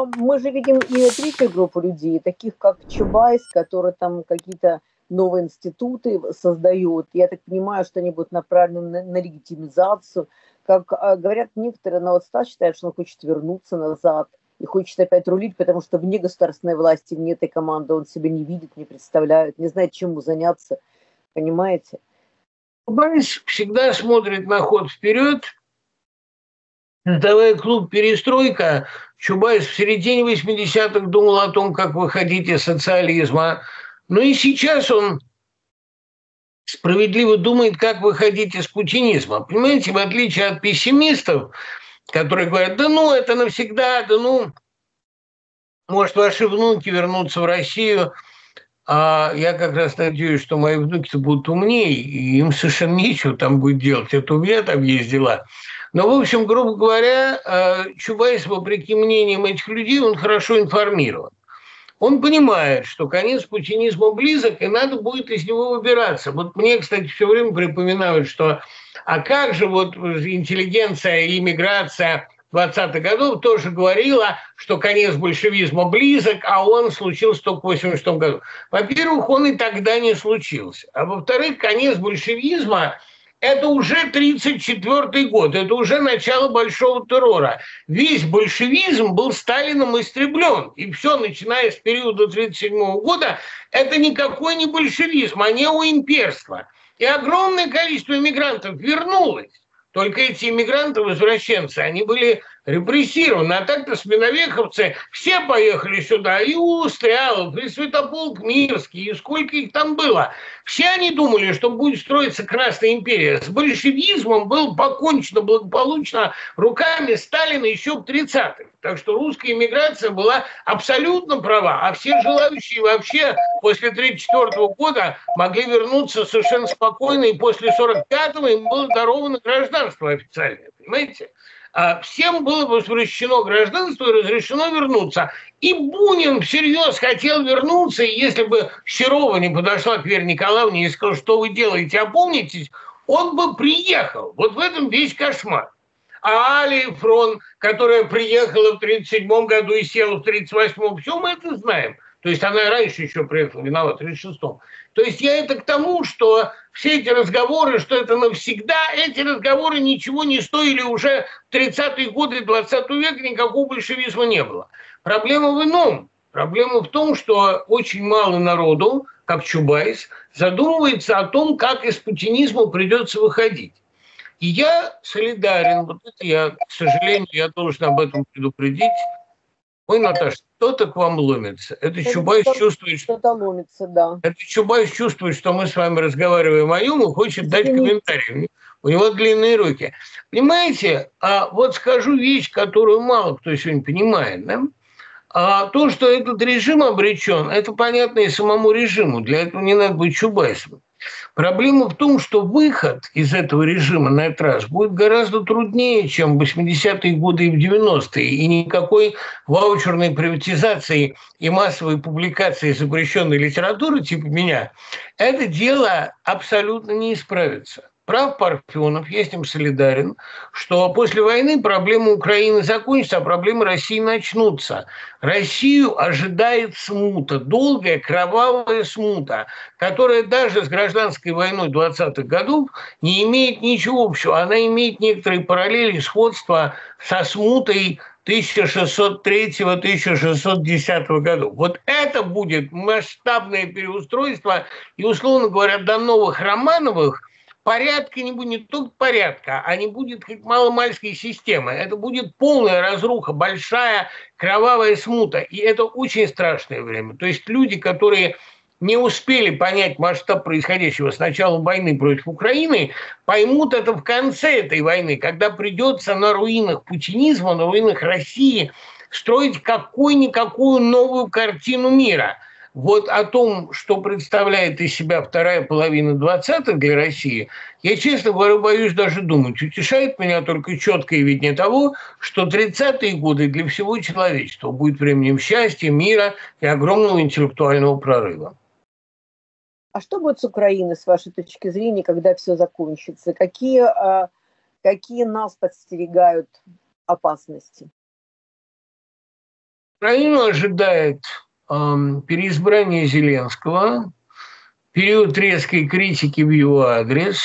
мы же видим и третью группу людей, таких как Чубайс, который там какие-то новые институты создает. Я так понимаю, что они будут направлены на легитимизацию. Как говорят некоторые, но вот Стас считает, что он хочет вернуться назад и хочет опять рулить, потому что вне государственной власти, вне этой команды он себя не видит, не представляет, не знает, чему заняться. Понимаете? Чубайс всегда смотрит на ход вперед. Создавая клуб «Перестройка», Чубайс в середине 80-х думал о том, как выходить из социализма. Но и сейчас он справедливо думает, как выходить из путинизма. Понимаете, в отличие от пессимистов, которые говорят, да ну, это навсегда, да ну, может, ваши внуки вернутся в Россию, а я как раз надеюсь, что мои внуки будут умнее, и им совершенно нечего там будет делать. Это у меня там есть дела. Но, в общем, грубо говоря, Чубайс, вопреки мнениям этих людей, он хорошо информирован. Он понимает, что конец путинизма близок, и надо будет из него выбираться. Вот мне, кстати, все время припоминают, что а как же вот интеллигенция и иммиграция 20-х годов тоже говорила, что конец большевизма близок, а он случился только в 1986 году. Во-первых, он и тогда не случился. А во-вторых, конец большевизма – это уже 1934 год, это уже начало большого террора. Весь большевизм был Сталином истреблен. И все, начиная с периода 1937 года, это никакой не большевизм, а неоимперство. И огромное количество иммигрантов вернулось. Только эти иммигранты-возвращенцы, они были репрессированы. А так-то сменовеховцы все поехали сюда. И Устрялов, и Святополк Мирский, и сколько их там было. Все они думали, что будет строиться Красная империя. С большевизмом было покончено благополучно руками Сталина еще в 30-х. Так что русская иммиграция была абсолютно права. А все желающие вообще после 1934 года могли вернуться совершенно спокойно. И после 1945-го им было даровано гражданство официальное. Понимаете? Всем было возвращено гражданство и разрешено вернуться. И Бунин всерьез хотел вернуться, и если бы Серова не подошла к Вере Николаевне и сказала, что вы делаете, опомнитесь, он бы приехал. Вот в этом весь кошмар. А Али Фрон, которая приехала в 1937 году и села в 1938, все мы это знаем. То есть она раньше еще приехала, виновата, в 1936. То есть я это к тому, что все эти разговоры, что это навсегда, эти разговоры ничего не стоили уже в 30-е годы 20 века, никакого большевизма не было. Проблема в ином. Проблема в том, что очень мало народу, как Чубайс, задумывается о том, как из путинизма придется выходить. И я солидарен, вот это я, к сожалению, я должен об этом предупредить. Ой, Наташа, кто-то к вам ломится. Это Чубайс чувствует, что-то ломится, да. Это Чубайс чувствует, что мы с вами разговариваем о нем и хочет дать комментарий. У него длинные руки. Понимаете, а вот скажу вещь, которую мало кто сегодня понимает, да? А то, что этот режим обречен, это понятно и самому режиму. Для этого не надо быть Чубайсом. Проблема в том, что выход из этого режима на этот раз будет гораздо труднее, чем в 80-е годы и в 90-е. И никакой ваучерной приватизации и массовой публикации запрещенной литературы типа меня это дело абсолютно не исправится. Прав Парфенов, я с ним солидарен, что после войны проблемы Украины закончатся, а проблемы России начнутся. Россию ожидает смута, долгая кровавая смута, которая даже с гражданской войной 20-х годов не имеет ничего общего. Она имеет некоторые параллели, сходства со смутой 1603-1610 годов. Вот это будет масштабное переустройство, и, условно говоря, до новых Романовых порядка не будет, не только порядка, а не будет как маломальской системы. Это будет полная разруха, большая кровавая смута. И это очень страшное время. То есть люди, которые не успели понять масштаб происходящего с начала войны против Украины, поймут это в конце этой войны, когда придется на руинах путинизма, на руинах России строить какую-никакую новую картину мира. Вот о том, что представляет из себя вторая половина 20-х для России, я, честно говоря, боюсь даже думать. Утешает меня только четкое видение того, что 30-е годы для всего человечества будет временем счастья, мира и огромного интеллектуального прорыва. А что будет с Украиной, с вашей точки зрения, когда все закончится? Какие нас подстерегают опасности? Украину ожидает переизбрание Зеленского, период резкой критики в его адрес,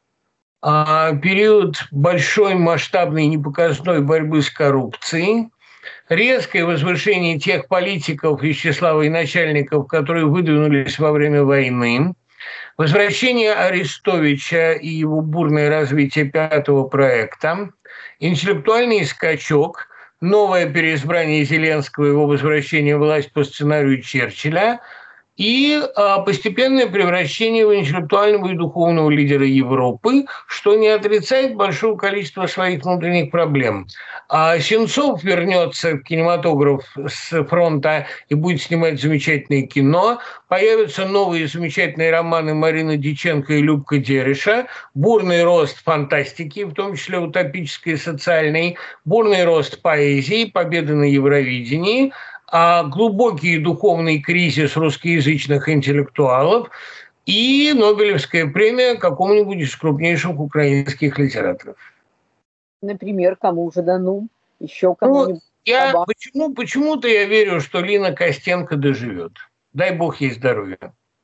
период большой масштабной непоказной борьбы с коррупцией, резкое возвышение тех политиков из числа военачальников, которые выдвинулись во время войны, возвращение Арестовича и его бурное развитие пятого проекта, интеллектуальный скачок, новое переизбрание Зеленского и его возвращение в власть по сценарию Черчилля и постепенное превращение в интеллектуального и духовного лидера Европы, что не отрицает большого количества своих внутренних проблем. Сенцов вернется в кинематограф с фронта и будет снимать замечательное кино. Появятся новые замечательные романы Марины Дьяченко и Любка Дереша. Бурный рост фантастики, в том числе утопической и социальной. Бурный рост поэзии, победа на Евровидении. Глубокий духовный кризис русскоязычных интеллектуалов и Нобелевская премия какому-нибудь из крупнейших украинских литераторов. Например, кому же дано? Еще кому-нибудь? Почему-то я верю, что Лина Костенко доживет. Дай бог ей здоровья.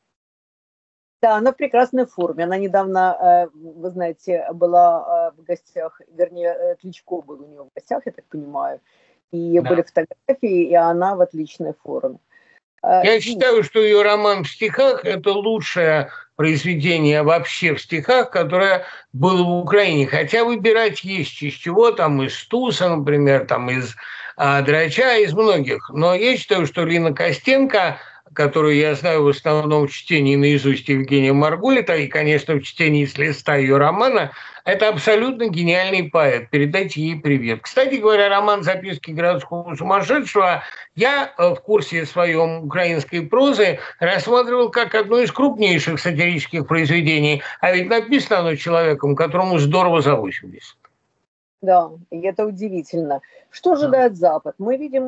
Да, она в прекрасной форме. Она недавно, вы знаете, была в гостях, вернее, Кличко был у нее в гостях, я так понимаю. И были фотографии, и она в отличной форме. Я считаю, что ее роман в стихах – это лучшее произведение вообще в стихах, которое было в Украине. Хотя выбирать есть из чего, там из Туса, например, там из Драча, из многих. Но я считаю, что Лина Костенко, которую я знаю в основном в чтении наизусть Евгения Маргулита и, конечно, в чтении с листа ее романа, это абсолютно гениальный поэт. Передайте ей привет. Кстати говоря, роман «Записки городского сумасшедшего» я в курсе своем украинской прозы рассматривал как одно из крупнейших сатирических произведений. А ведь написано оно человеком, которому здорово за 80. Да, и это удивительно. Что ожидает Запад? Мы видим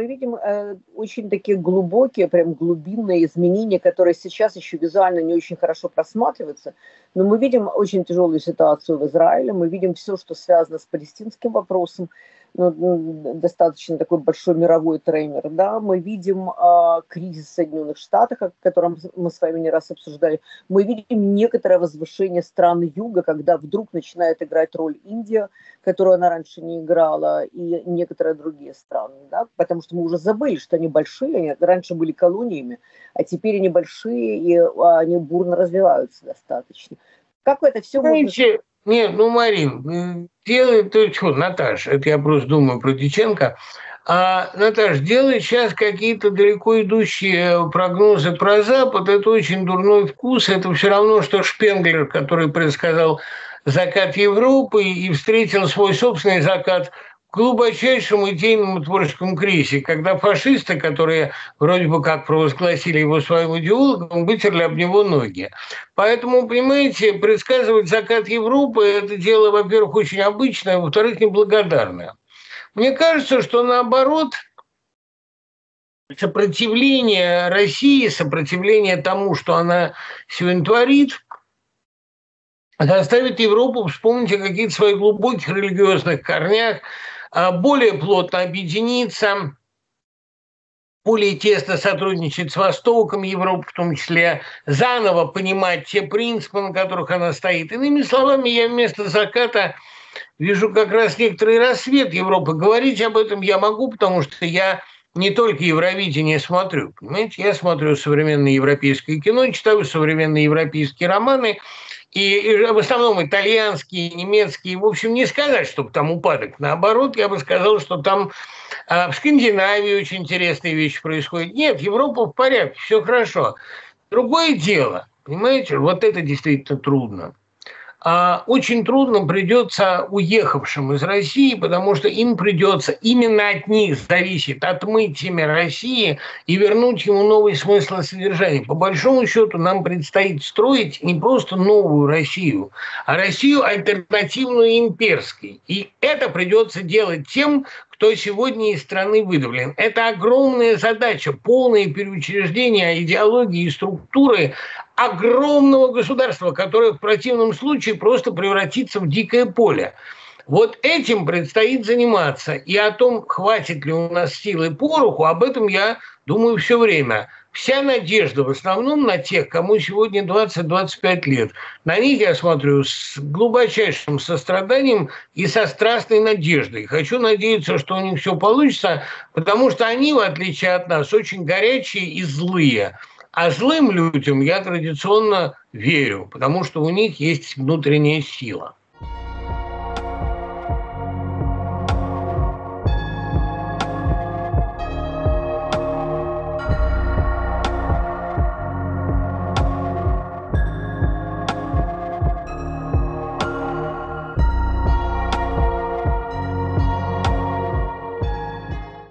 очень такие глубокие, прям глубинные изменения, которые сейчас еще визуально не очень хорошо просматриваются. Но мы видим очень тяжелую ситуацию в Израиле, мы видим все, что связано с палестинским вопросом, достаточно такой большой мировой трейнер, да, мы видим кризис в Соединенных Штатах, о котором мы с вами не раз обсуждали, мы видим некоторое возвышение стран Юга, когда вдруг начинает играть роль Индия, которую она раньше не играла, и некоторые другие страны, да, потому что мы уже забыли, что они большие, они раньше были колониями, а теперь они большие, и они бурно развиваются достаточно. Как это все можно... Нет, Марин, делай ты что, Наташа, это я просто думаю про Дьяченко. Наташ, делать сейчас какие-то далеко идущие прогнозы про Запад, это очень дурной вкус, это все равно, что Шпенглер, который предсказал закат Европы и встретил свой собственный закат в глубочайшем идейном и творческом кризисе, когда фашисты, которые вроде бы как провозгласили его своим идеологом, вытерли об него ноги. Поэтому, понимаете, предсказывать закат Европы – это дело, во-первых, очень обычное, во-вторых, неблагодарное. Мне кажется, что наоборот, сопротивление России, сопротивление тому, что она сегодня творит, заставит Европу вспомнить о каких-то своих глубоких религиозных корнях, более плотно объединиться, более тесно сотрудничать с Востоком Европы, в том числе заново понимать те принципы, на которых она стоит. Иными словами, я вместо заката вижу как раз некоторый рассвет Европы. Говорить об этом я могу, потому что я не только Евровидение смотрю. Понимаете, я смотрю современное европейское кино, читаю современные европейские романы, и в основном итальянские, немецкие. В общем, не сказать, чтобы там упадок. Наоборот, я бы сказал, что там в Скандинавии очень интересные вещи происходят. Нет, Европа в порядке, все хорошо. Другое дело, понимаете, вот это действительно трудно. Очень трудно придется уехавшим из России, потому что им придется, именно от них зависит, отмыть имя России и вернуть ему новый смысл и содержание. По большому счету нам предстоит строить не просто новую Россию, а Россию альтернативную имперской. И это придется делать тем, кто сегодня из страны выдавлен. Это огромная задача, полное переучреждение идеологии и структуры огромного государства, которое в противном случае просто превратится в дикое поле. Вот этим предстоит заниматься. И о том, хватит ли у нас силы пороху, об этом я думаю все время. Вся надежда в основном на тех, кому сегодня 20-25 лет. На них я смотрю с глубочайшим состраданием и со страстной надеждой. Хочу надеяться, что у них все получится, потому что они, в отличие от нас, очень горячие и злые. А злым людям я традиционно верю, потому что у них есть внутренняя сила.